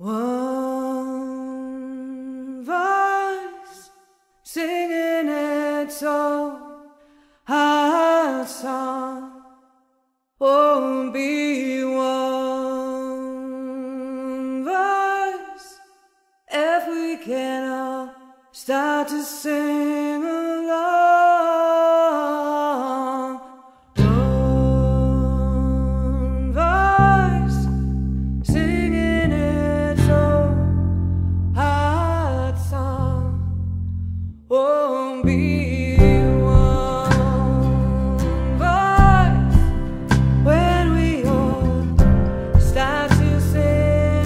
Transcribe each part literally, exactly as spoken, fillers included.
One voice singing its own heart song won't be one voice if we can all start to sing along. One voice singing its own heart song won't be one voice when we all start to sing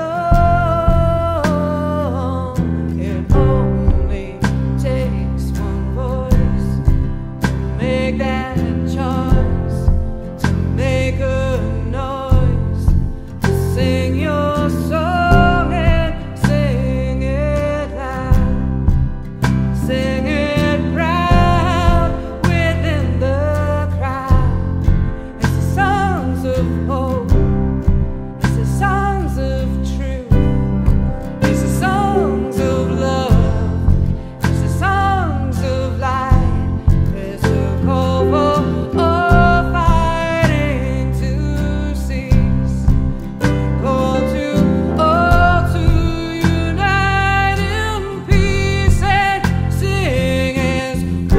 along. It only takes one voice to make that choice, to make a noise, to sing your song and sing it loud, sing it proud within the crowd. It's the songs of hope, it's the songs of truth, it's the songs of love, it's the songs of light. It's a call for all fighting to cease, a call to all to unite in peace and sing as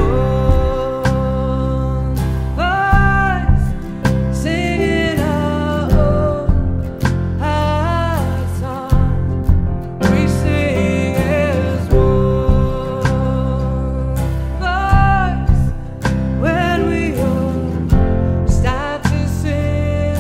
one voice, singing our own heart song. We sing as one voice when we all start to sing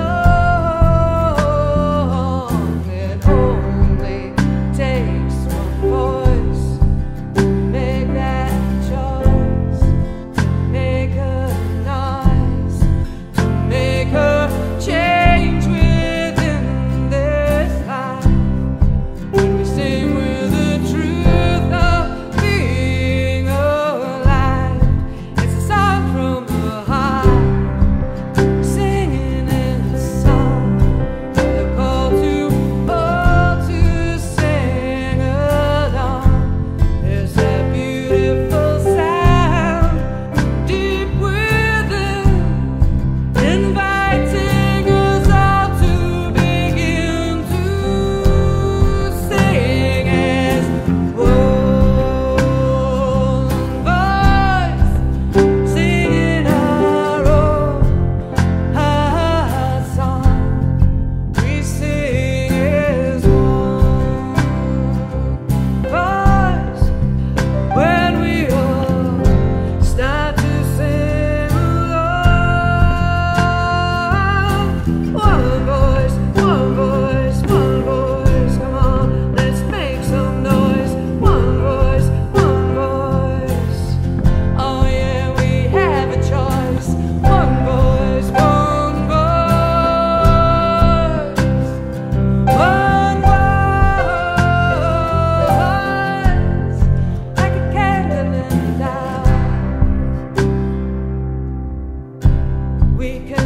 along. It only takes one voice to make that choice, to make a noise, to make a change within this life. When we sing with the truth of being alive, it's a song from the heart, singing in a song, with a call to all to sing along. There's that beautiful sound deep within, inviting us all to begin to sing as one voice, singing our own heart song. We sing as one voice when we all start to sing along. One voice, one voice, one voice, come on, let's make some noise. One voice, one voice, oh yeah, we have a choice. One voice, one voice, one voice, like a candle in the dark. We can